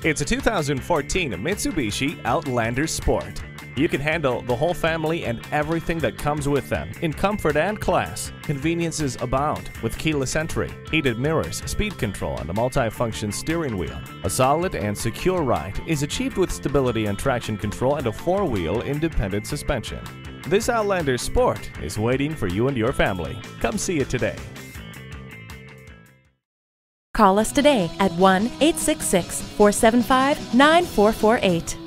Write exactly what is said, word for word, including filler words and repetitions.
It's a two thousand fourteen Mitsubishi Outlander Sport. You can handle the whole family and everything that comes with them in comfort and class. Conveniences abound with keyless entry, heated mirrors, speed control, and a multi-function steering wheel. A solid and secure ride is achieved with stability and traction control and a four-wheel independent suspension. This Outlander Sport is waiting for you and your family. Come see it today. Call us today at one eight six six, four seven five, nine four four eight.